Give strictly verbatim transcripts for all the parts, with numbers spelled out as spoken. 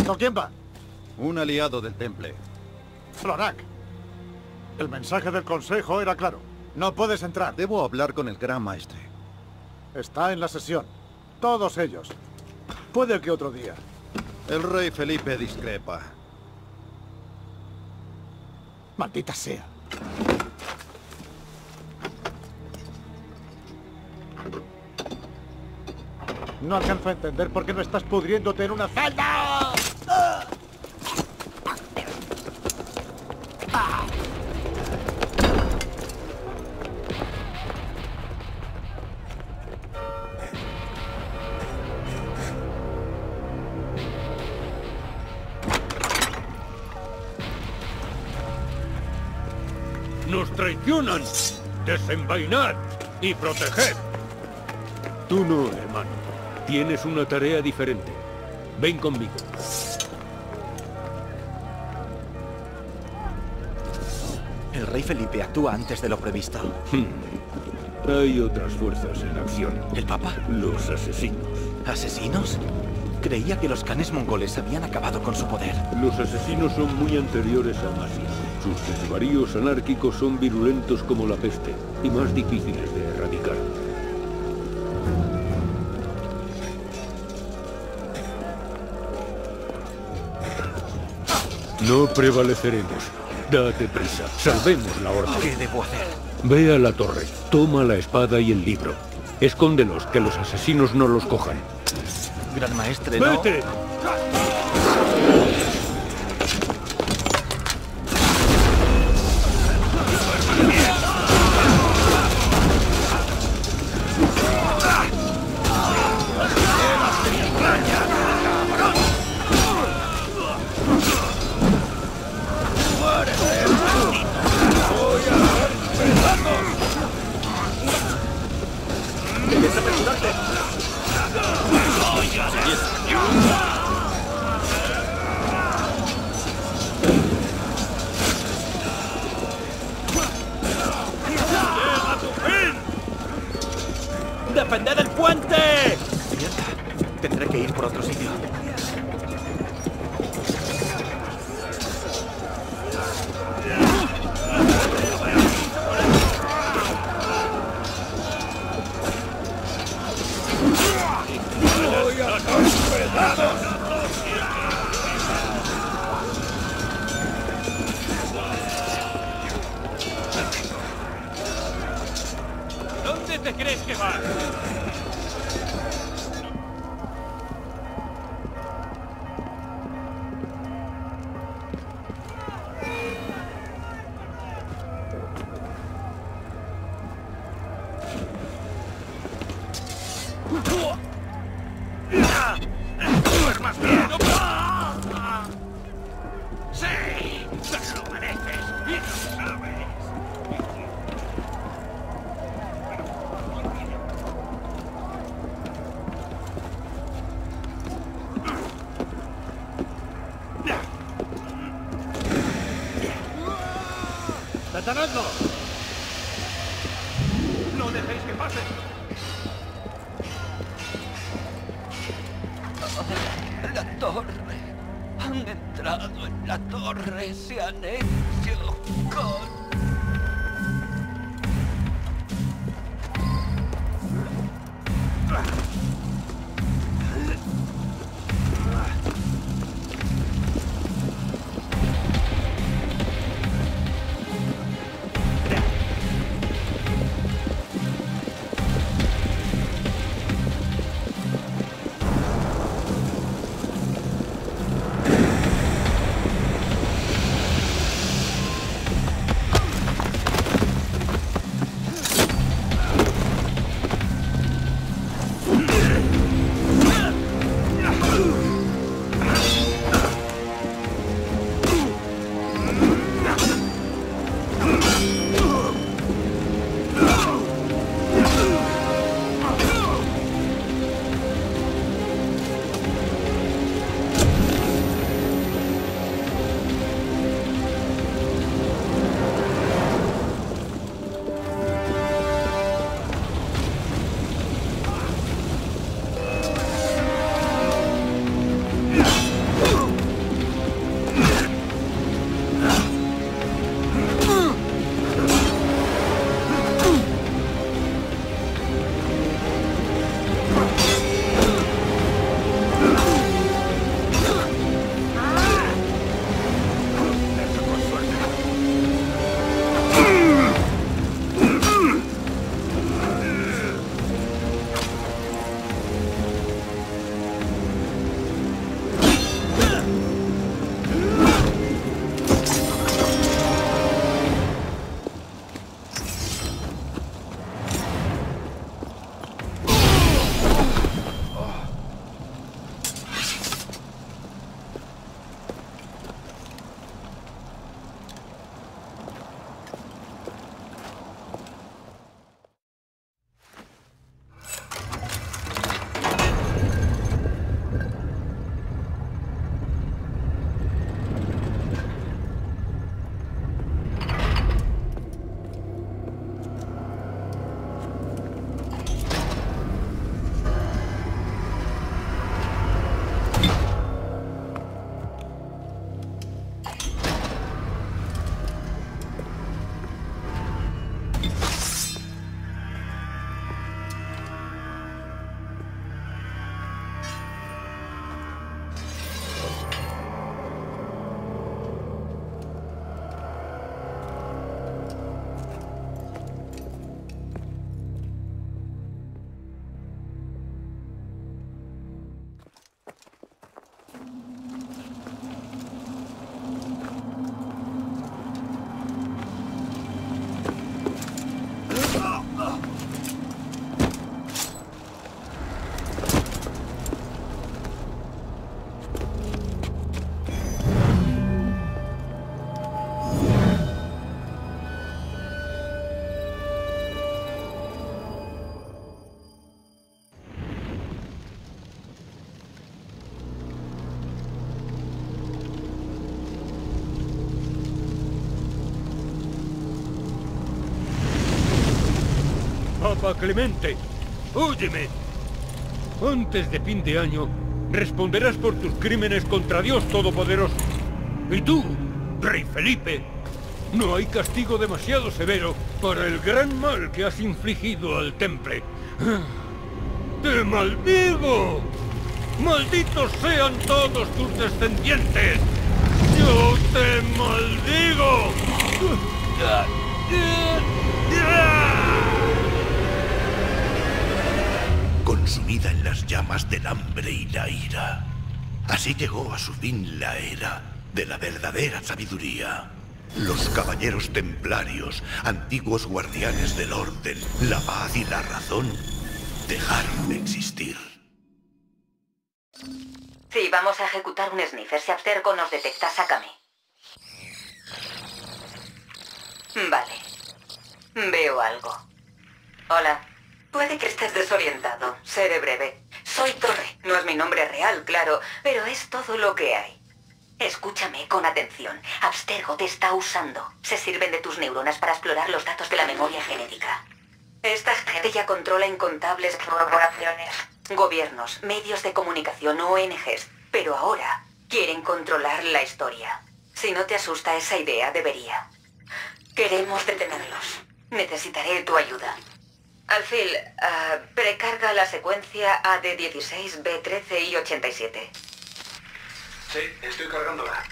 ¿Con quién va? Un aliado del Temple. Florac. El mensaje del Consejo era claro. No puedes entrar. Debo hablar con el Gran Maestre. Está en la sesión. Todos ellos. Puede que otro día. El rey Felipe discrepa. Maldita sea. No alcanzo a entender por qué no estás pudriéndote en una celda. ¡Nos traicionan! ¡Desenvainad y proteged! Tú no, hermano. Tienes una tarea diferente. Ven conmigo. El rey Felipe actúa antes de lo previsto. Hmm. Hay otras fuerzas en acción. ¿El Papa? Los asesinos. ¿Asesinos? Creía que los canes mongoles habían acabado con su poder. Los asesinos son muy anteriores a Masia. Sus desvaríos anárquicos son virulentos como la peste y más difíciles de erradicar. No prevaleceremos. Date prisa. Salvemos la orden. ¿Qué debo hacer? Ve a la torre. Toma la espada y el libro. Escóndelos, que los asesinos no los cojan. Gran Maestre, no... ¡Vete! ¡Defended el puente! Mierda. Tendré que ir por otro sitio. ¡Voy a tus pedazos! ¿Dónde te crees que vas? ¡Duermas bien! ¡Sí! ¡Te lo mereces! ¡Y lo sabes! ¡Detenedlo! ¡No dejéis que pase! La torre. Han entrado en la torre. Se han hecho con... Papa Clemente, óyeme. Antes de fin de año, responderás por tus crímenes contra Dios Todopoderoso. Y tú, Rey Felipe, no hay castigo demasiado severo para el gran mal que has infligido al Temple. ¡Te maldigo! ¡Malditos sean todos tus descendientes! ¡Yo te maldigo! Consumida en las llamas del hambre y la ira. Así llegó a su fin la era de la verdadera sabiduría. Los caballeros templarios, antiguos guardianes del orden, la paz y la razón, dejaron de existir. Sí, vamos a ejecutar un sniffer. Si Abstergo nos detecta, sácame. Vale. Veo algo. Hola. Puede que estés desorientado. Seré breve. Soy Torre. No es mi nombre real, claro, pero es todo lo que hay. Escúchame con atención. Abstergo te está usando. Se sirven de tus neuronas para explorar los datos de la memoria genética. Esta gente ya controla incontables corporaciones, gobiernos, medios de comunicación, O N Ges, pero ahora quieren controlar la historia. Si no te asusta esa idea, debería. Queremos detenerlos. Necesitaré tu ayuda. Alfil, uh, precarga la secuencia A D dieciséis, B trece y ochenta y siete. Sí, estoy cargándola.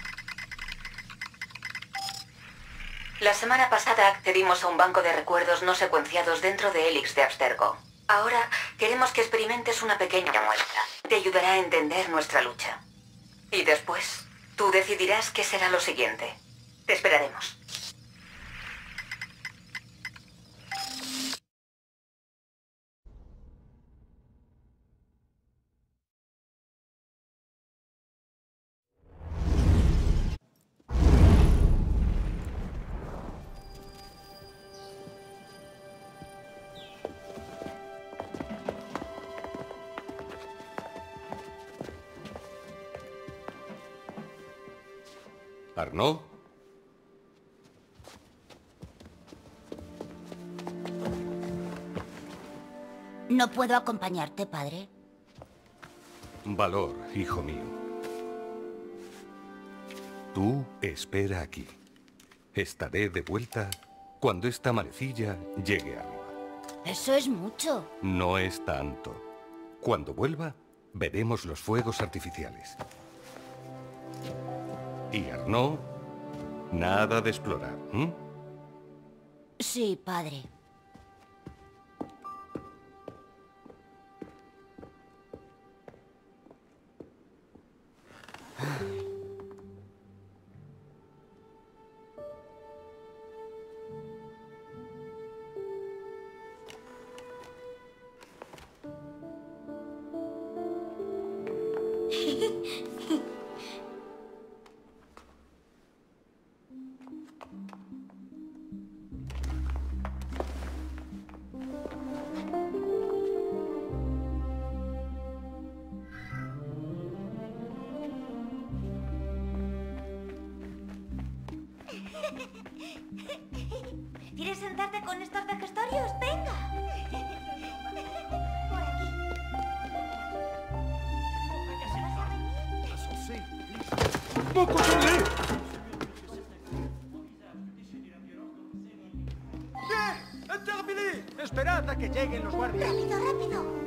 La semana pasada accedimos a un banco de recuerdos no secuenciados dentro de Helix de Abstergo. Ahora queremos que experimentes una pequeña muestra. Te ayudará a entender nuestra lucha. Y después, tú decidirás qué será lo siguiente. Te esperaremos. ¿Arnaud? No puedo acompañarte, padre. Valor, hijo mío. Tú espera aquí. Estaré de vuelta cuando esta manecilla llegue arriba. Eso es mucho. No es tanto. Cuando vuelva, veremos los fuegos artificiales. Y Arnaud, nada de explorar, ¿eh? Sí, padre. ¿Quieres sentarte con estos vejestorios? ¡Venga! Por aquí. ¡Poco tarde! ¡Bien! ¡Intervenid! ¡Esperad a que lleguen los guardias! ¡Rápido, rápido!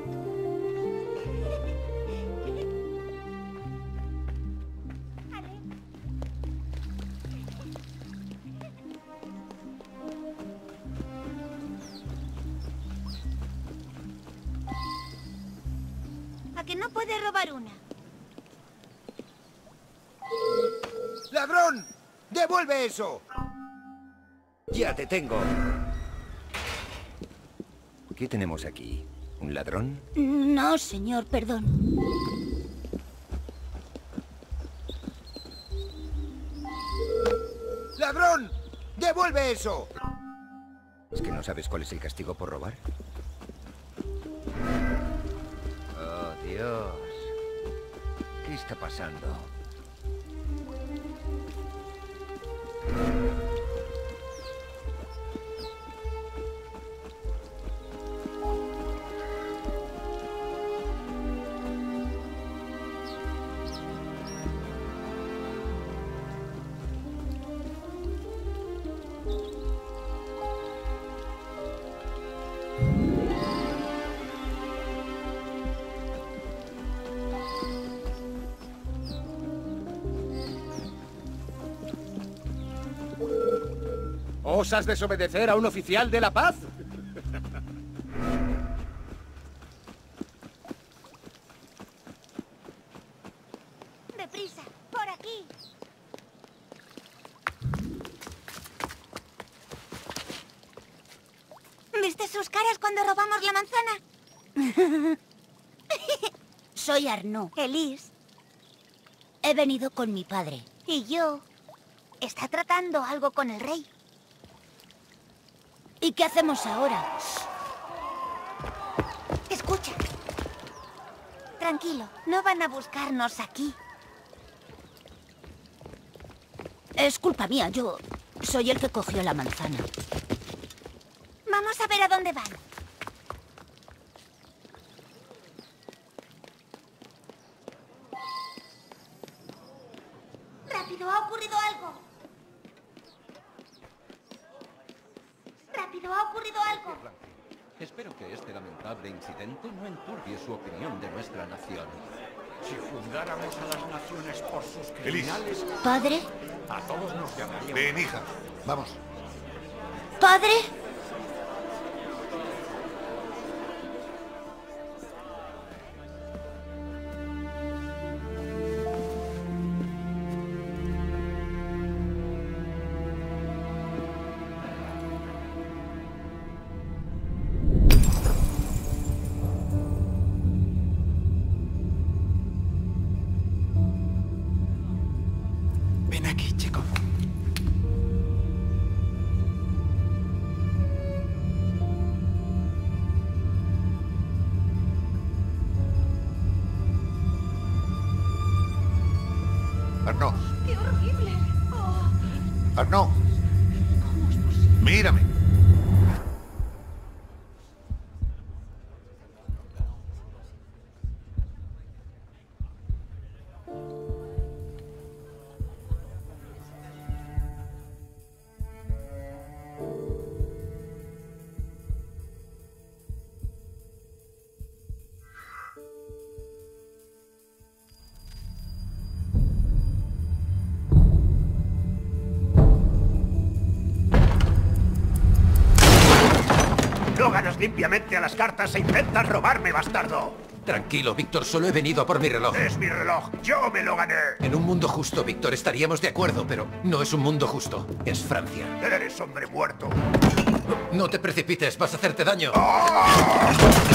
¿A que no puede robar una? ¡Ladrón! ¡Devuelve eso! Ya te tengo. ¿Qué tenemos aquí? ¿Un ladrón? No, señor, perdón. ¡Ladrón! ¡Devuelve eso! ¿Es que no sabes cuál es el castigo por robar? Oh, Dios. ¿Qué está pasando? ¿Osas desobedecer a un oficial de la paz? ¡Deprisa! ¡Por aquí! ¿Viste sus caras cuando robamos la manzana? Soy Arnaud. Elise. He venido con mi padre. Y yo. Está tratando algo con el rey. ¿Y qué hacemos ahora? Escucha. Tranquilo, no van a buscarnos aquí. Es culpa mía, yo soy el que cogió la manzana. Vamos a ver a dónde van. ¡Rápido! ¡Ha ocurrido algo! ¡Rápido! ¡Ha ocurrido algo! Espero que este lamentable incidente no enturbie su opinión de nuestra nación. Si juzgáramos a las naciones por sus Elise. criminales... ¿Padre? A todos nos llamaríamos... Ven, hija. Vamos. ¿Padre? Ven aquí, chico. Arnaud. ¡Qué horrible! Oh. Arnaud. Mírame. No ganas limpiamente a las cartas e intentas robarme, bastardo. Tranquilo, Víctor, solo he venido a por mi reloj. Es mi reloj, yo me lo gané. En un mundo justo, Víctor, estaríamos de acuerdo, pero no es un mundo justo. Es Francia. Eres hombre muerto. No te precipites, vas a hacerte daño. ¡Oh!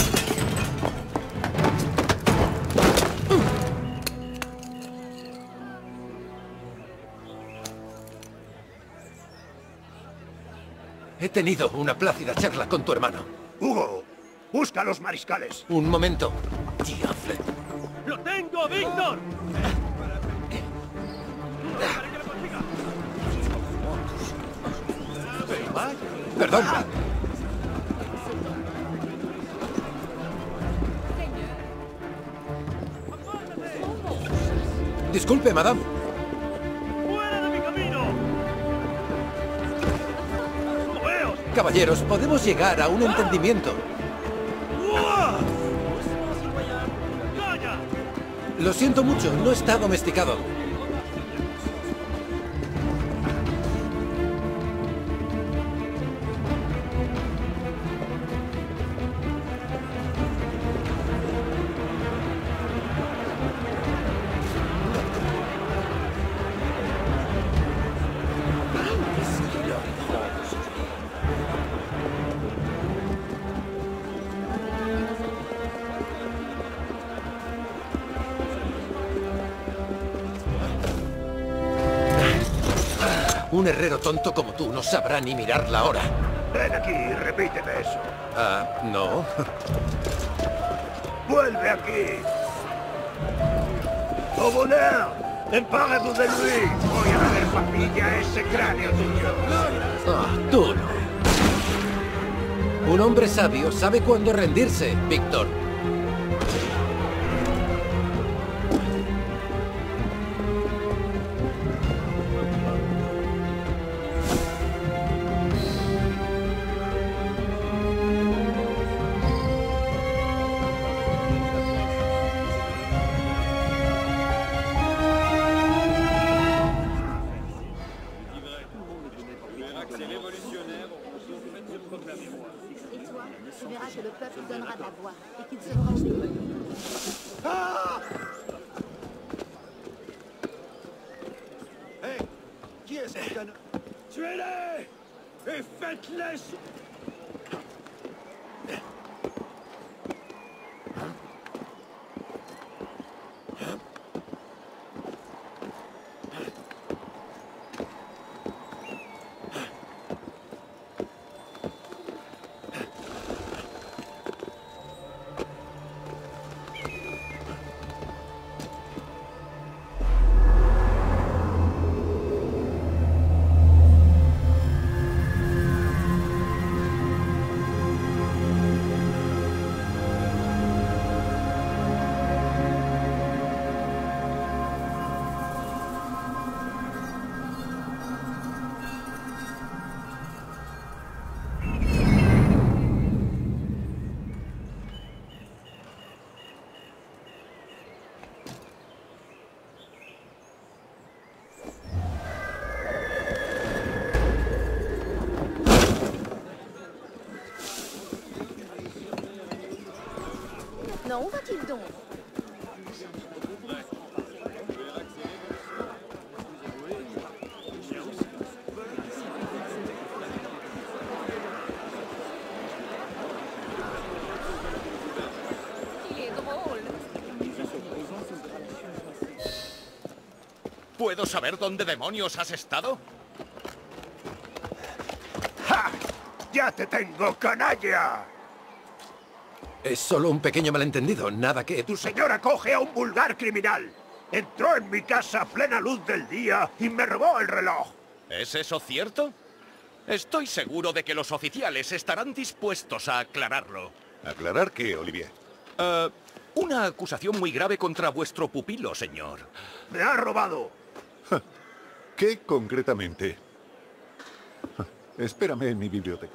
He tenido una plácida charla con tu hermano. Hugo, busca a los mariscales. Un momento. Diable. ¡Lo tengo, Víctor! Perdón. Disculpe, madame. ¡Fuera de mi camino! ¡Moveos! Caballeros, podemos llegar a un entendimiento. ¡Calla! Lo siento mucho, no está domesticado. Un herrero tonto como tú no sabrá ni mirar la hora. Ven aquí y repíteme eso. Ah, no. ¡Vuelve aquí! ¡Au bonheur! ¡Empárez-vous de lui! Voy a darle papilla a ese cráneo tuyo. Ah, tú no. Un hombre sabio sabe cuándo rendirse, Víctor. C'est révolutionnaire. Et toi, tu verras que le peuple donnera de la voix et qu'il se fera obéir. Ah! Hé, qui est ce canon? Tuez-les et faites-les... Non, où va-t-il donc? Il est drôle. ¿Puedo saber dónde demonios has estado? ¡Ja! ¡Ya te tengo, canalla! Es solo un pequeño malentendido, nada que... Tu señora coge a un vulgar criminal. Entró en mi casa a plena luz del día y me robó el reloj. ¿Es eso cierto? Estoy seguro de que los oficiales estarán dispuestos a aclararlo. ¿Aclarar qué, Olivier? Uh, una acusación muy grave contra vuestro pupilo, señor. ¡Me ha robado! ¿Qué concretamente? Espérame en mi biblioteca.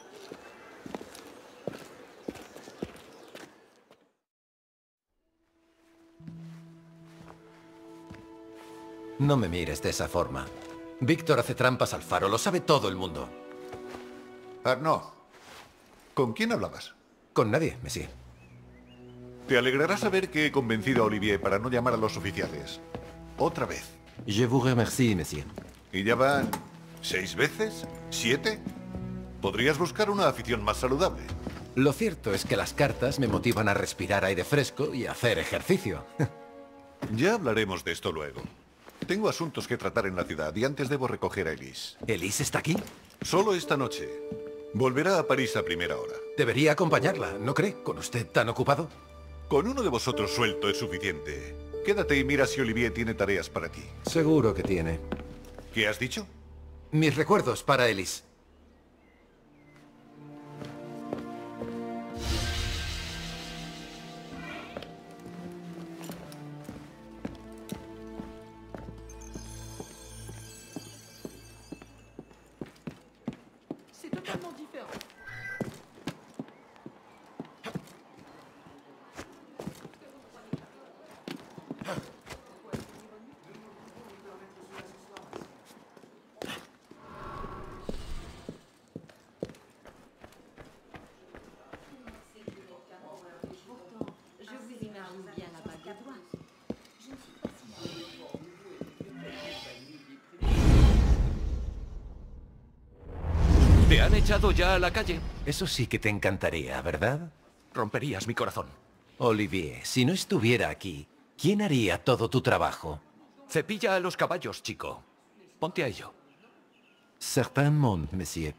No me mires de esa forma. Víctor hace trampas al faro, lo sabe todo el mundo. Arnaud, ¿con quién hablabas? Con nadie, Monsieur. Te alegrará saber que he convencido a Olivier para no llamar a los oficiales. Otra vez. Je vous remercie, Monsieur. ¿Y ya van seis veces? ¿Siete? Podrías buscar una afición más saludable. Lo cierto es que las cartas me motivan a respirar aire fresco y a hacer ejercicio. Ya hablaremos de esto luego. Tengo asuntos que tratar en la ciudad y antes debo recoger a Elise. ¿Elise está aquí? Solo esta noche. Volverá a París a primera hora. Debería acompañarla, ¿no cree? ¿Con usted tan ocupado? Con uno de vosotros suelto es suficiente. Quédate y mira si Olivier tiene tareas para ti. Seguro que tiene. ¿Qué has dicho? Mis recuerdos para Elise. ¿Te han echado ya a la calle? Eso sí que te encantaría, ¿verdad? Romperías mi corazón. Olivier, si no estuviera aquí, ¿quién haría todo tu trabajo? Cepilla a los caballos, chico. Ponte a ello. Certainement, monsieur.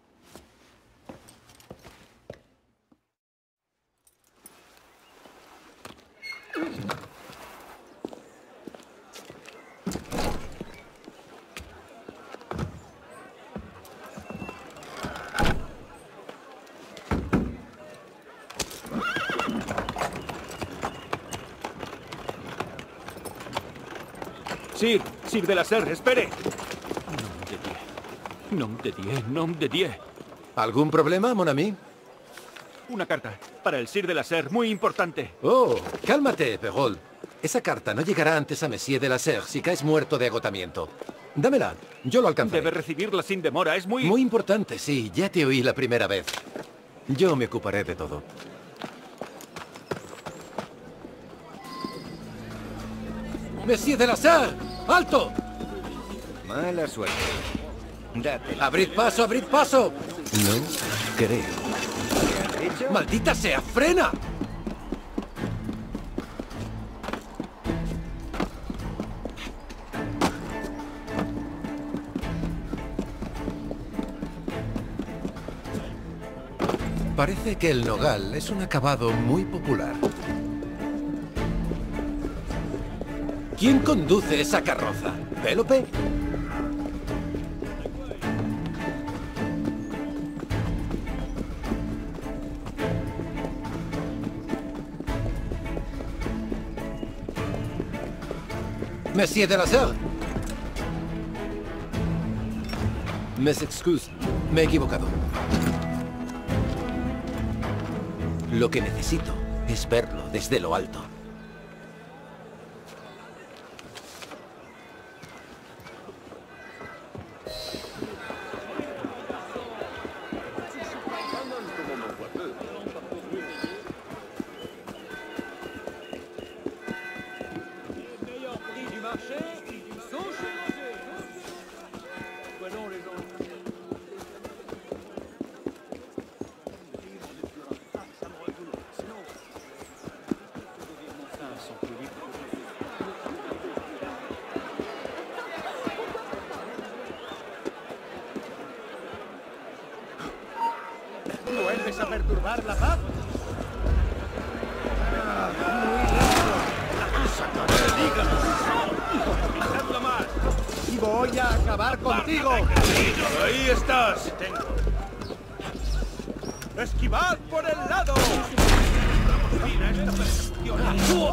Sir, Sir de la Serre, espere. Nom de Dieu, nom de Dieu. ¿Algún problema, mon ami? Una carta para el Sir de la Serre, muy importante. Oh, cálmate, Perrault. Esa carta no llegará antes a Monsieur de la Serre si caes muerto de agotamiento. Dámela. Yo lo alcanzaré. Debe recibirla sin demora. Es muy... Muy importante, sí. Ya te oí la primera vez. Yo me ocuparé de todo. ¡Monsieur de la Serre! ¡Alto! Mala suerte. Date. ¡Abrid paso, abrid paso! No creo. ¿Qué has dicho? ¡Maldita sea! ¡Frena! Parece que el nogal es un acabado muy popular. ¿Quién conduce esa carroza? ¿Pélope? Monsieur de la Serre. Mes excuses. Me he equivocado. Lo que necesito es verlo desde lo alto. ¿Vuelves a perturbar la paz? ¡Sacaré el hígado! ¡Pisadlo más! ¡Y voy a acabar contigo! ¡Ahí estás! ¡Esquivad por el lado! ¡Mira esta percepción!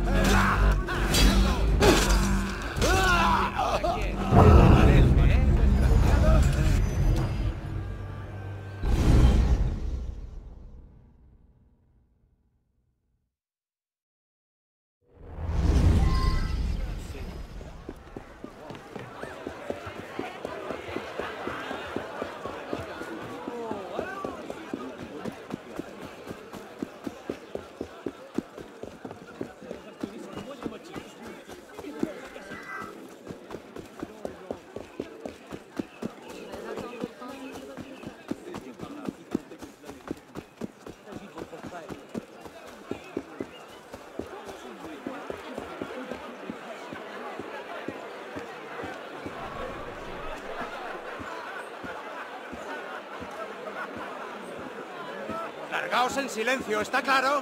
Largaos en silencio, ¿está claro?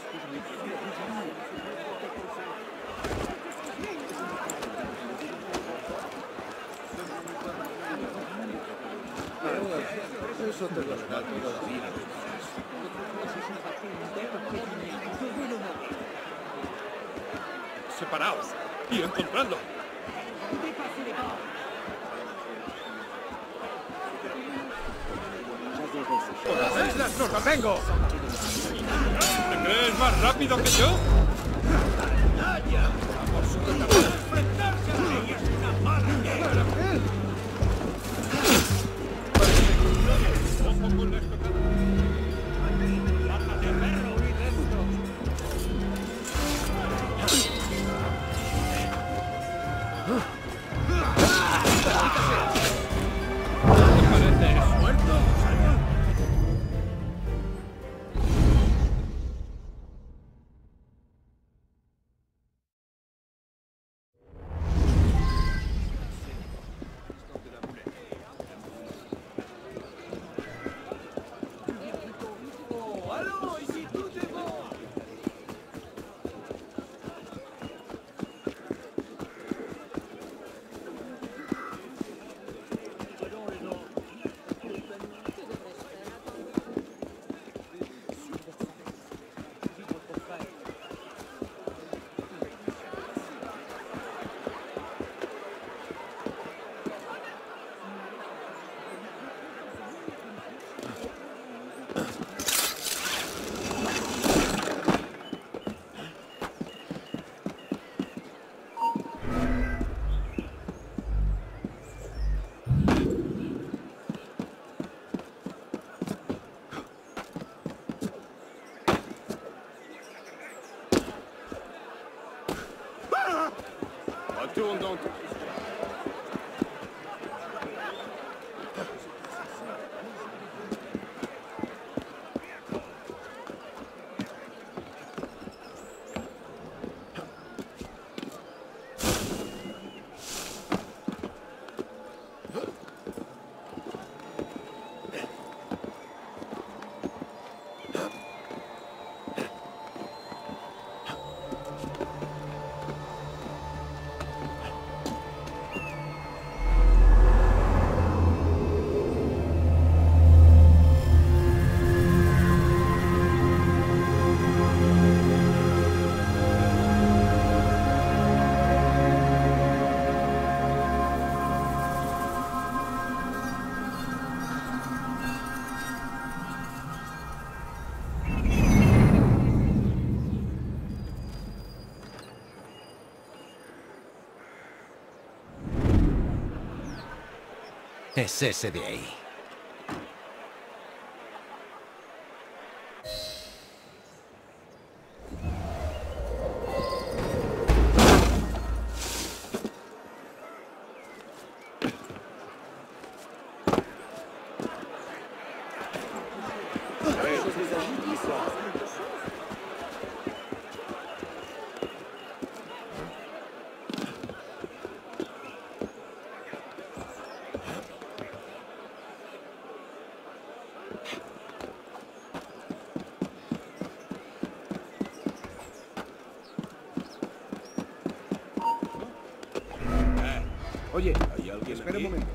Eso te lo da todavía. Separaos y encontradlo. ¡Nos convengo! ¿Te crees más rápido que yo? Es ese de ahí. Oye, ¿hay alguien espera aquí? un momento.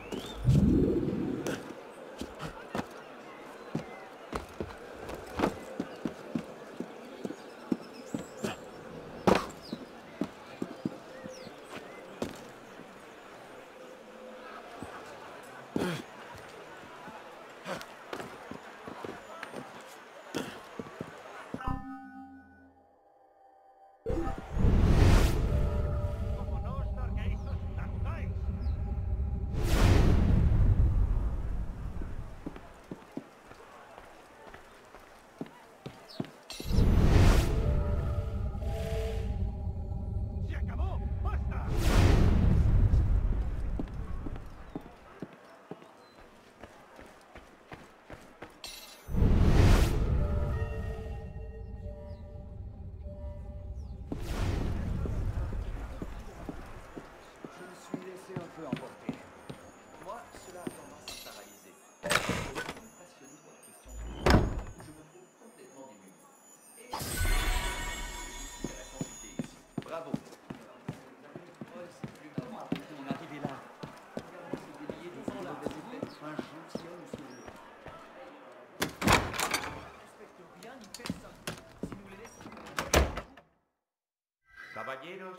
Caballeros,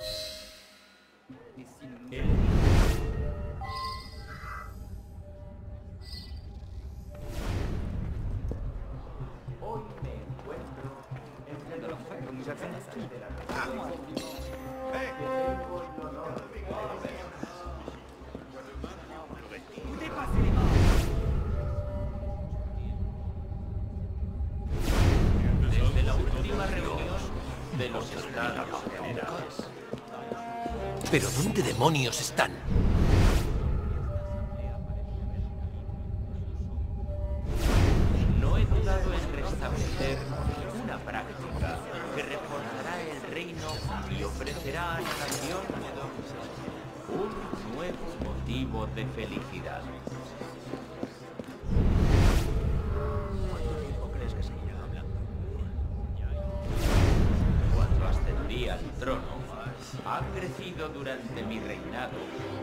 hoy me encuentro entre los felices de la desde la última reunión de los estados generales. ¿Pero dónde demonios están? No he dudado en restablecer una práctica que reforzará el reino y ofrecerá a la nación un nuevo motivo de felicidad. ¿Cuánto tiempo crees que seguirá hablando? Cuando ascendí al trono, ha crecido durante mi reinado.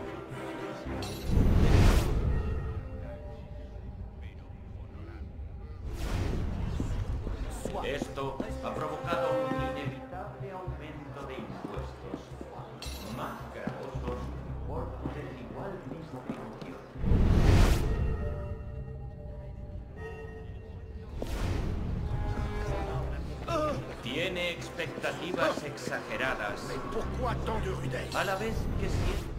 Esto ha provocado un inevitable aumento de impuestos, más gravosos por desigual distribución. Tiene expectativas exageradas, a la vez que siente.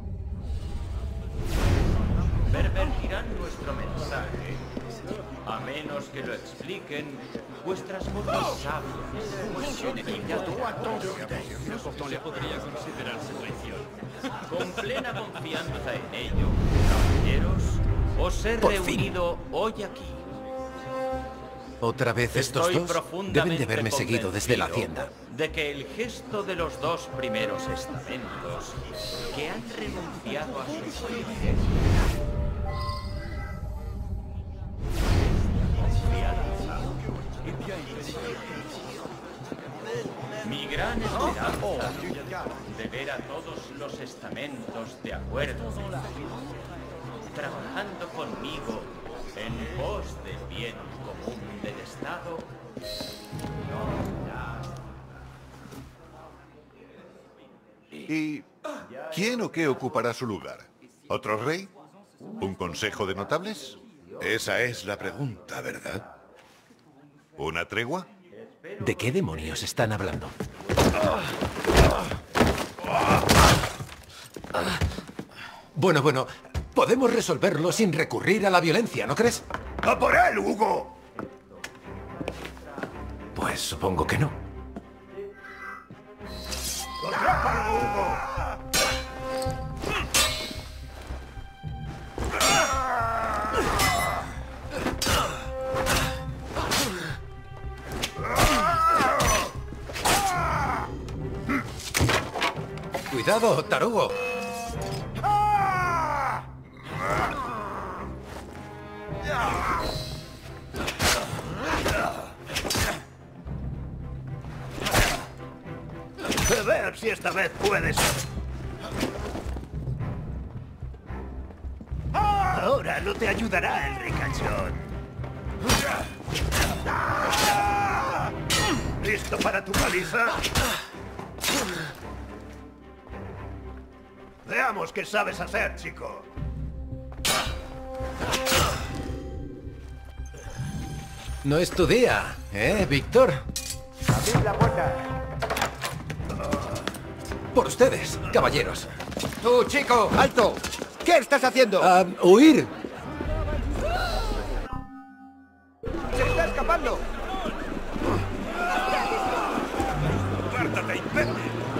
Pervertirán nuestro mensaje a menos que lo expliquen vuestras voces sabias. podría considerarse traición. Con plena confianza en ello, caballeros, os he Por reunido hoy aquí. ¿Otra vez estos Estoy dos? profundamente Deben de haberme seguido desde la convencido hacienda. de que el gesto de los dos primeros estamentos, que han renunciado a sus privilegios, mi gran esperanza de ver a todos los estamentos de acuerdo, trabajando conmigo en pos del bien común del Estado, ¿Y quién o qué ocupará su lugar? ¿Otro rey? ¿Un consejo de notables? Esa es la pregunta, ¿verdad? ¿Una tregua? ¿De qué demonios están hablando? Bueno, bueno, podemos resolverlo sin recurrir a la violencia, ¿no crees? ¡A por él, Hugo! Pues supongo que no. ¡Atrápalo, Hugo! Cuidado, tarugo. A ver si esta vez puedes. Ahora no te ayudará el ricachón. ¿Listo para tu paliza? Veamos qué sabes hacer, chico. No es tu día, ¿eh, Víctor? ¡Abrid la puerta! Por ustedes, caballeros. ¡Tú, chico! ¡Alto! ¿Qué estás haciendo? Ah, ¡huir! ¡Se está escapando! ¡Apártate, imbécil!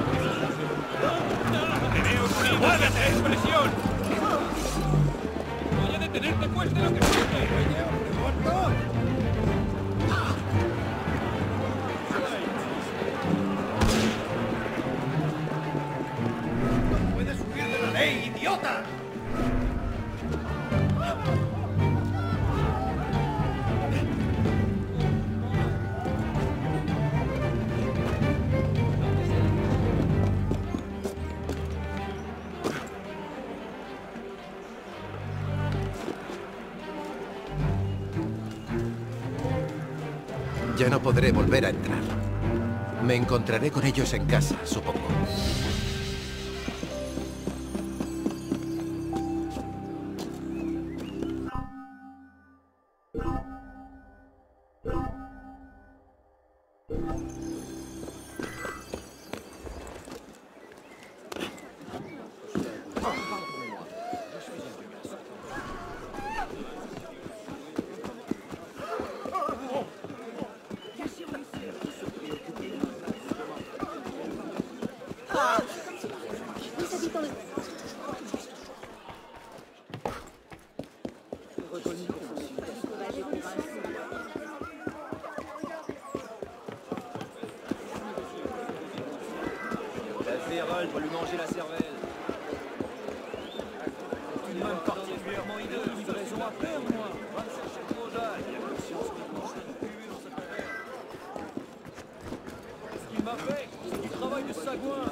¡Teneos una igual de expresión! Voy a detenerte cueste lo que cueste. ¡Puedes huir de la ley, idiota! Ya no podré volver a entrar. Me encontraré con ellos en casa, supongo. Va lui manger la cervelle. C'est une main particulièrement hideuse. De raison à faire, moi. Va me chercher trop d'âge. Il y a une science qui pense que tu dans cette affaire. Ce qu'il m'a fait, c'est du travail de sagouin.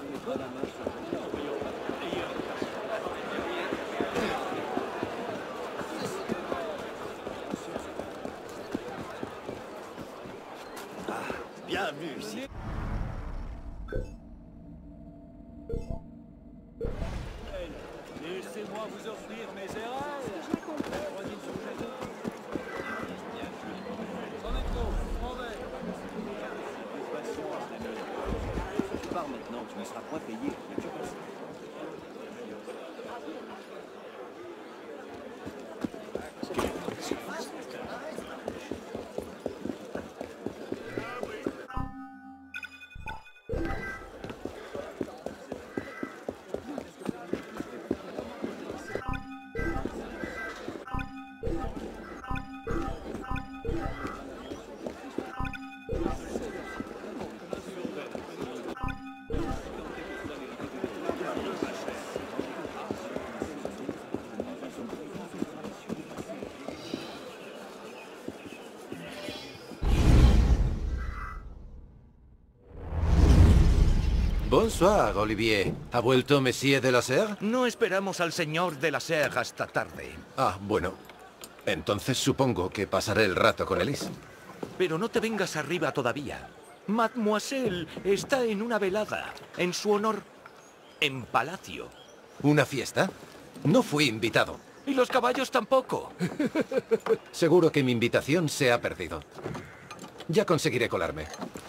Ah, bien vu, si. Laissez-moi vous offrir mes erreurs. Prenez une surprise. C'en est trop, je m'en vais. Tu pars maintenant, tu ne seras pas payé. Il n'y a que ça. Bonsoir, Olivier. ¿Ha vuelto Monsieur de la Serre? No esperamos al señor de la Serre hasta tarde. Ah, bueno. Entonces supongo que pasaré el rato con Elise. Pero no te vengas arriba todavía. Mademoiselle está en una velada, en su honor, en palacio. ¿Una fiesta? No fui invitado. Y los caballos tampoco. Seguro que mi invitación se ha perdido. Ya conseguiré colarme.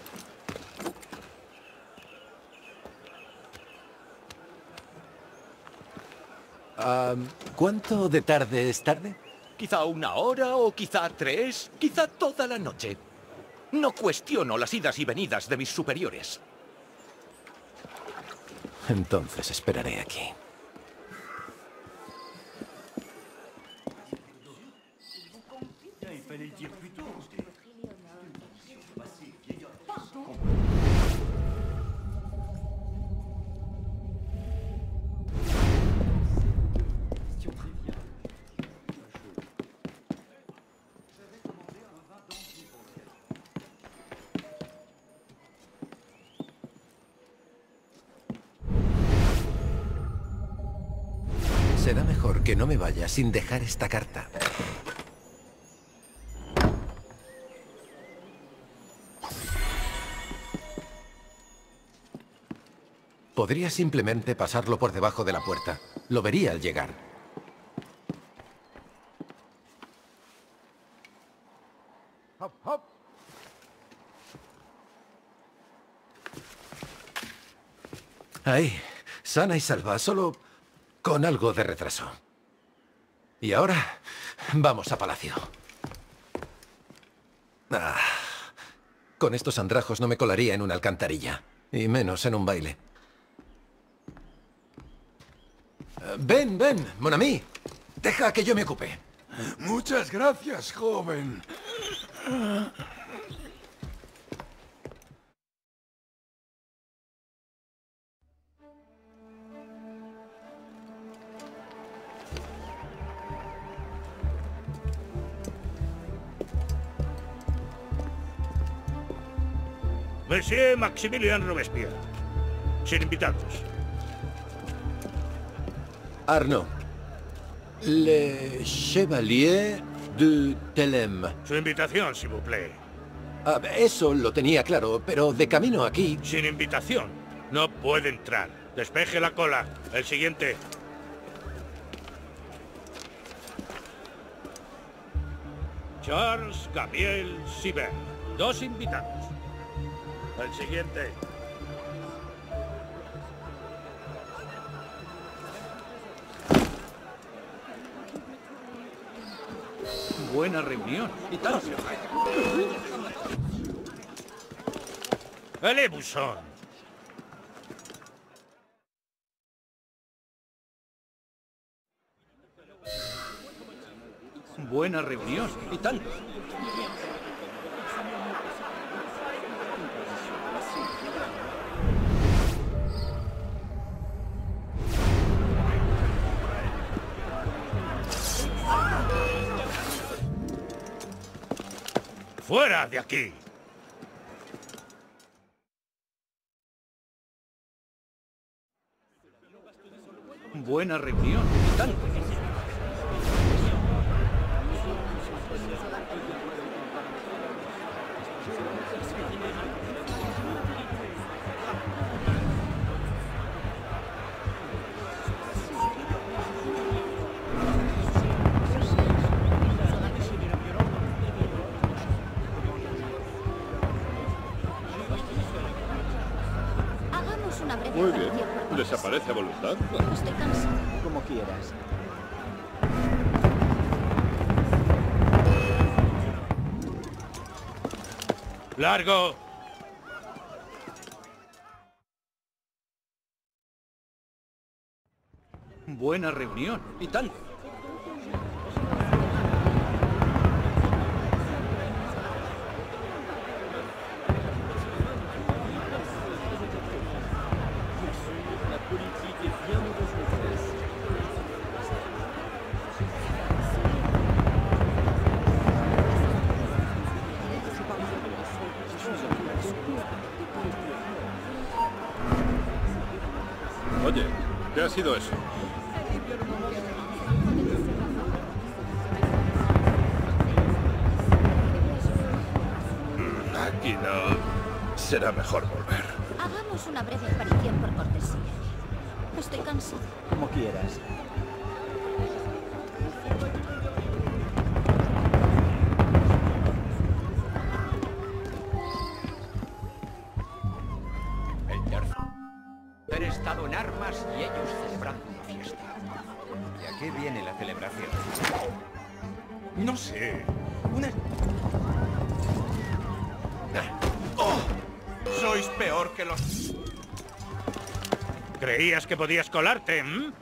Um, ¿Cuánto de tarde es tarde? Quizá una hora o quizá tres, quizá toda la noche. No cuestiono las idas y venidas de mis superiores. Entonces esperaré aquí. Será mejor que no me vaya sin dejar esta carta. Podría simplemente pasarlo por debajo de la puerta. Lo vería al llegar. Hop, hop. Ahí, sana y salva, solo con algo de retraso. Y ahora, vamos a palacio. Ah, con estos andrajos no me colaría en una alcantarilla, y menos en un baile. Ven, ven, mon ami. Deja que yo me ocupe. Muchas gracias, joven. Monsieur Maximilien Robespierre. Sin invitados. Arnaud. Le Chevalier de Telem. Su invitación, s'il vous plaît. Ah, eso lo tenía claro, pero de camino aquí... Sin invitación. No puede entrar. Despeje la cola. El siguiente. Charles Gabriel Sibert. Dos invitados. El siguiente. Buena reunión. ¿Y tal? El Ebusson. Buena reunión. ¿Y tal? ¡Fuera de aquí! Buena reunión. ¿Y tal? Muy bien. ¿Desaparece a voluntad? Cuando esté cansado. Como quieras. ¡Largo! Buena reunión. ¿Y tal? sido eso? Aquí no. Será mejor volver. Hagamos una breve aparición por cortesía. Estoy cansado. Como quieras. El tercer estado en armas y ellos celebrando una fiesta. ¿Y a qué viene la celebración? No sé. Una... ¡Oh! Sois peor que los... ¿Creías que podías colarte? ¿Mm?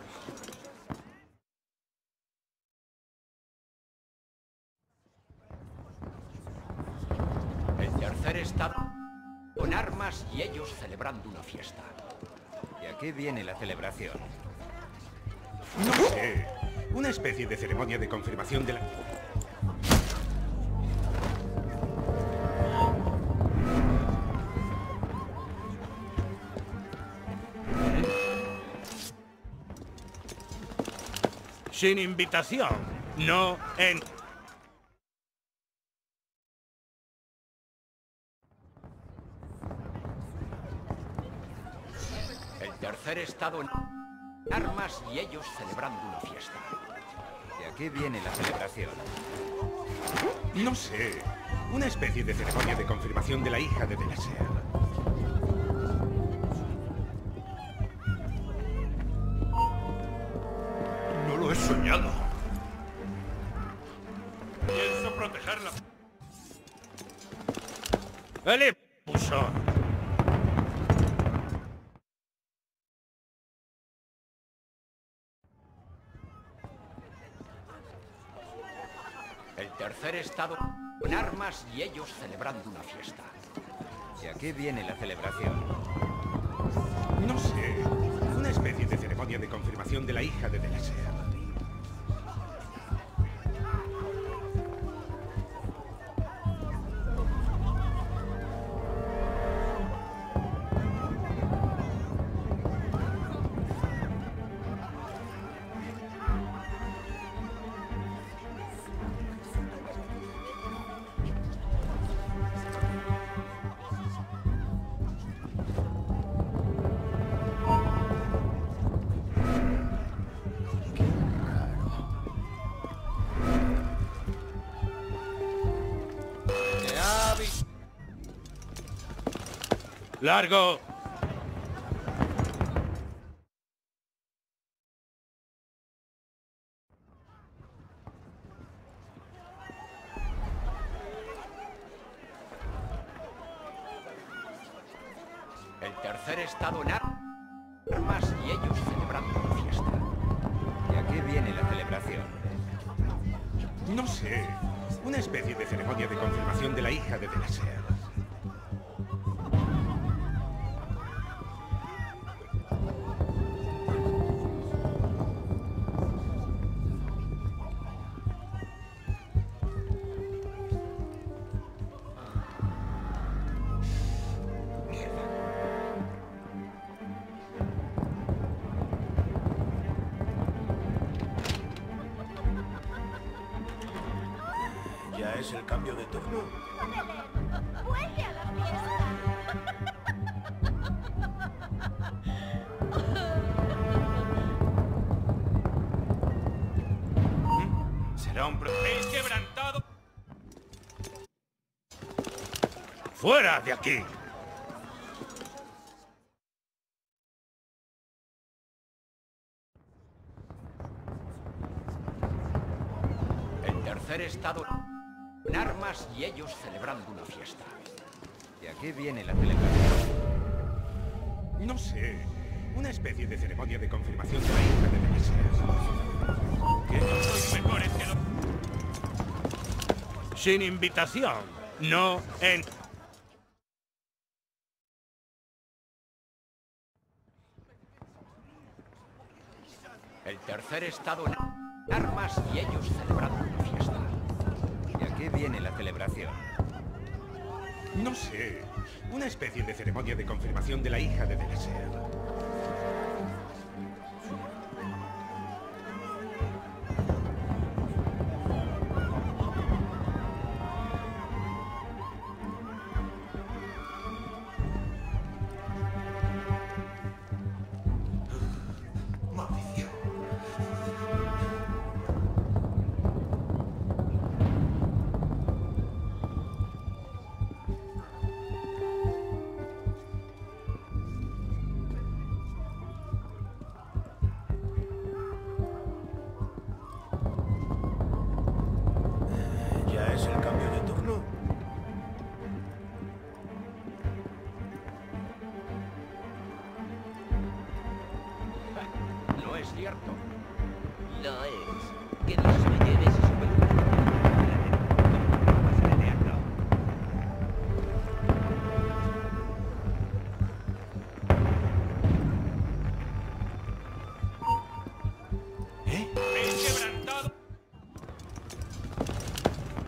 El tercer estado con armas y ellos celebrando una fiesta. ¿Y a qué viene la celebración? No sé. Una especie de ceremonia de confirmación de la... Sin invitación. No en... El tercer estado en armas y ellos celebrando una fiesta. ¿Y a qué viene la celebración? No sé. Una especie de ceremonia de confirmación de la hija de Delaser. No lo he soñado. Pienso protegerla. ¡Vale, puso! El tercer estado en armas y ellos celebrando una fiesta. ¿Y a qué viene la celebración? No sé. Una especie de ceremonia de confirmación de la hija de Delaser. ¡Largo! El tercer estado en armas y ellos celebrando una fiesta. ¿Y a qué viene la celebración? No sé. Una especie de ceremonia de confirmación de la hija de Delaser. ¿Ya es el cambio de turno? ¡Vuelve a la fiesta! Será un pro... ¡Es quebrantado! ¡Fuera de aquí! El tercer estado en armas y ellos celebrando una fiesta. ¿Y a qué viene la celebración? No sé. Una especie de ceremonia de confirmación de la hija de Delaser. Que no sois mejores que los... Sin invitación. No en... El tercer estado en armas y ellos celebrando una fiesta. ¿Y a qué viene la celebración? No sé. Una especie de ceremonia de confirmación de la hija de Delaser.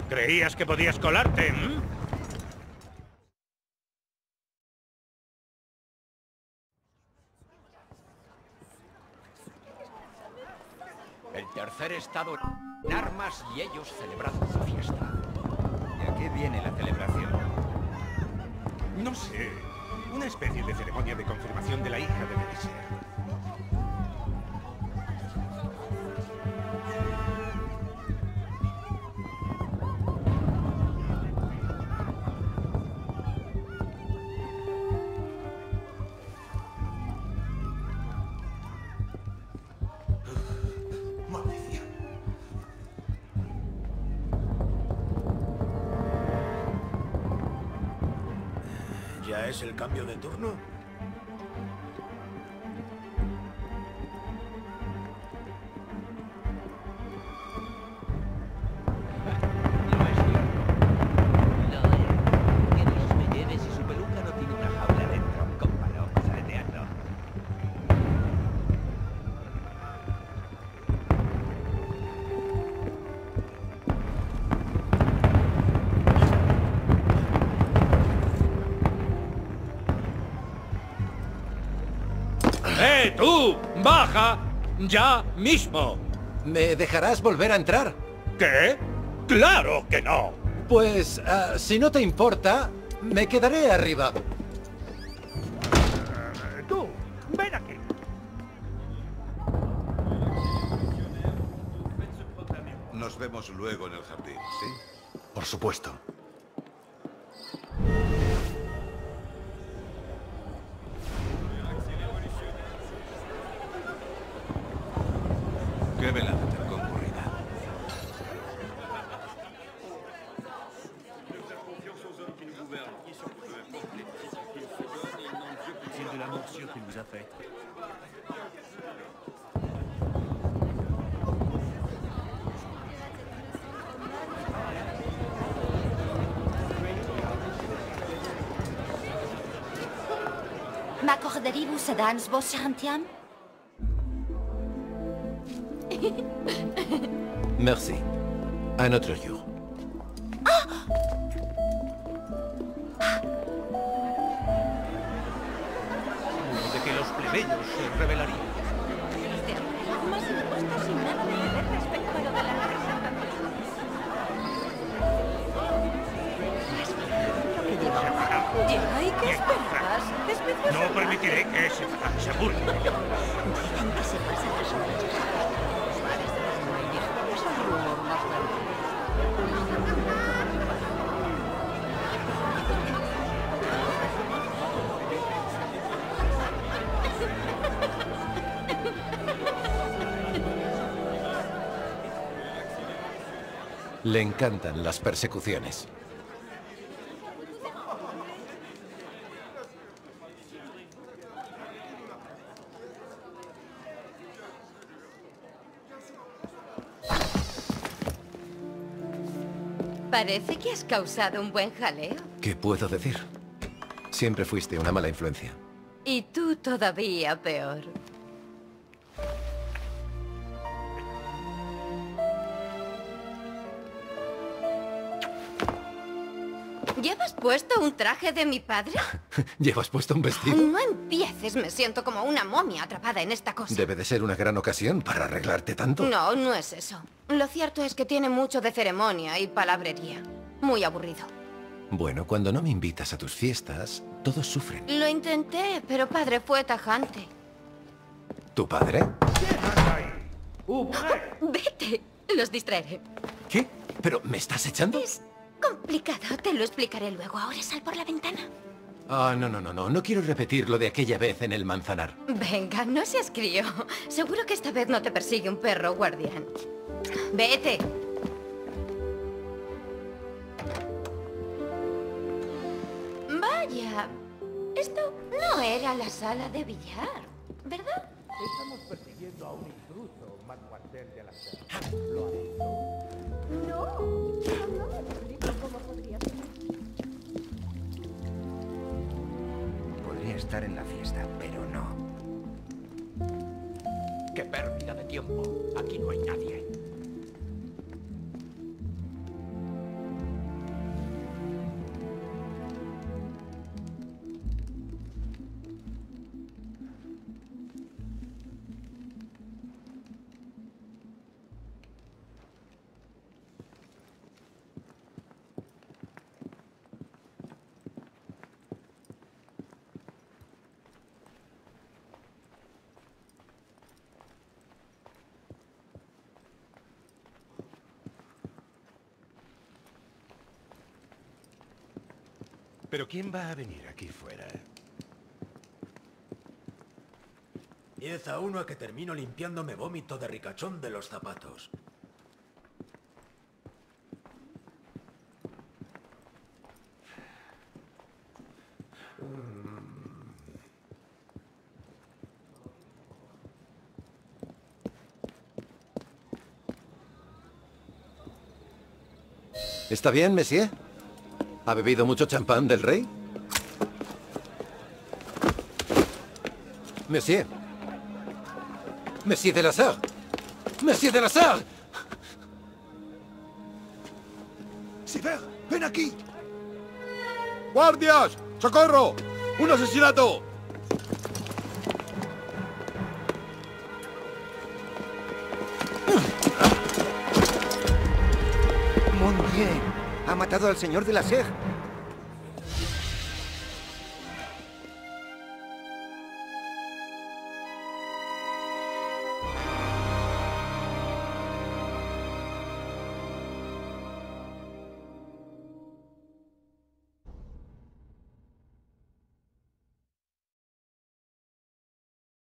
¿Creías que podías colarte? ¿m? El tercer estado en armas y ellos celebrando su fiesta. ¿Y a qué viene la celebración? No sé. Una especie de ceremonia de confirmación de la hija de Melisea. ¿Ya es el cambio de turno? Que Dios me lleve si su peluca no tiene una jaula dentro, con palomas de teatro. ¡Eh, tú! ¡Baja! ¡Ya mismo! ¿Me dejarás volver a entrar? ¿Qué? ¡Claro que no! Pues, uh, si no te importa, me quedaré arriba. ¡Tú! ¡Ven aquí! Nos vemos luego en el jardín, ¿sí? Por supuesto. Qué velada tan concurrida. C'est de la morsure qu'il vous a fait. M'accorderiez-vous à danse, vos chantiers? Merci. Un autre jour. De que los plebeyos se rebelarían. Más impuestos sin nada de deber respecto a lo de la Ya, ¿y qué esperabas? Despedidos No permitiré que ese patán se burle. Dicen que se pasa las noches en los bares de los muelles. Es el rumor más Le encantan las persecuciones. Parece que has causado un buen jaleo. ¿Qué puedo decir? Siempre fuiste una mala influencia. Y tú todavía peor. ¿Llevas puesto un traje de mi padre? ¿Llevas puesto un vestido? No empieces, me siento como una momia atrapada en esta cosa. Debe de ser una gran ocasión para arreglarte tanto. No, no es eso. Lo cierto es que tiene mucho de ceremonia y palabrería. Muy aburrido. Bueno, cuando no me invitas a tus fiestas, todos sufren. Lo intenté, pero padre fue tajante. ¿Tu padre? Vete, los distraeré. ¿Qué? ¿Pero me estás echando? Es complicado, te lo explicaré luego. Ahora sal por la ventana. Ah, no, no, no, no. No quiero repetir lo de aquella vez en el manzanar. Venga, no seas crío. Seguro que esta vez no te persigue un perro guardián. Vete. Vaya, esto no era la sala de billar, ¿verdad? Estamos persiguiendo a un intruso, mademoiselle de la Serre. ¿Lo ha visto? No, pero no me explico cómo podría ser. Podría estar en la fiesta, pero no. ¡Qué pérdida de tiempo! Aquí no hay nadie. Pero ¿quién va a venir aquí fuera? Diez a uno a que termino limpiándome vómito de ricachón de los zapatos. ¿Está bien, monsieur? ¿Ha bebido mucho champán del rey? Monsieur. Monsieur de la Sarre. Monsieur de la Sarre. Sivert, ven aquí. ¡Guardias! ¡Socorro! ¡Un asesinato! Mon Dieu, ha matado al señor de la Serre.